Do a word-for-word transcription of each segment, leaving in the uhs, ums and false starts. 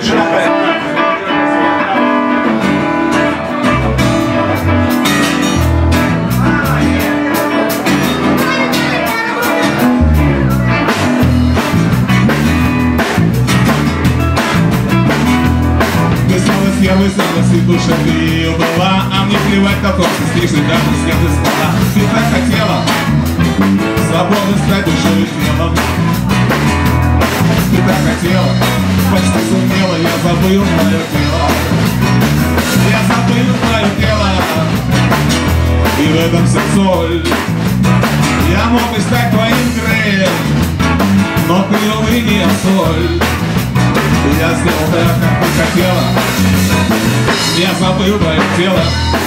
Я высадилась и в душе ты ее была, а мне плевать, какой ты стрижный, даже снег из стола. Ты так хотела свободно стать душой и телом. Ты так хотела, почти сумела, я забыл твое тело. Я забыл твое тело, и в этом вся соль. Я мог бы стать твоим Греем, но ты, увы, не соль. Я сделал так, как ты хотела. Я забыл твое тело.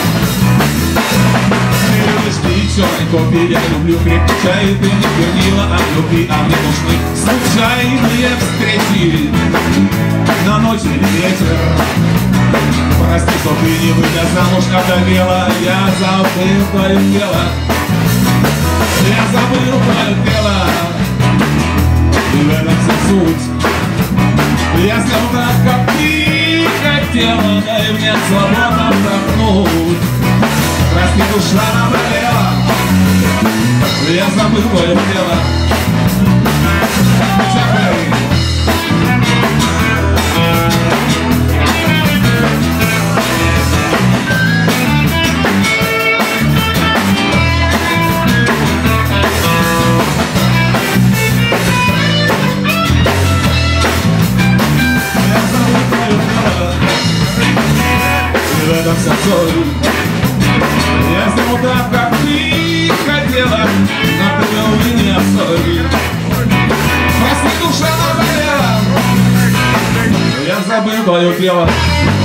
Ты любишь пить черный кофе, я люблю крепкий чай. Ты не твердила о любви, а мне нужны случайные встречи на ночь или вечер. Прости, что ты не выйдя замуж, одолела. Я забыл твое тело. Я забыл твое тело, и в этом вся суть. Я сделал так, как ты хотела, дай мне свободно вдохнуть. Прости, душа наболела, я забыл твое тело. В этом вся соль. Я сделал так, как ты хотела, но ты, увы, не соль. Прости, душа наболела, я забыл твое тело.